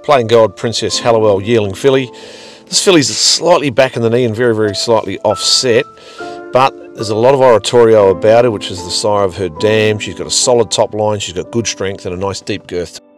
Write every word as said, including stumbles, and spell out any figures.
Plain Gold Princess Hallowell yearling filly. This filly's slightly back in the knee and very, very slightly offset, but there's a lot of oratorio about her, which is the sire of her dam. She's got a solid top line, she's got good strength and a nice deep girth.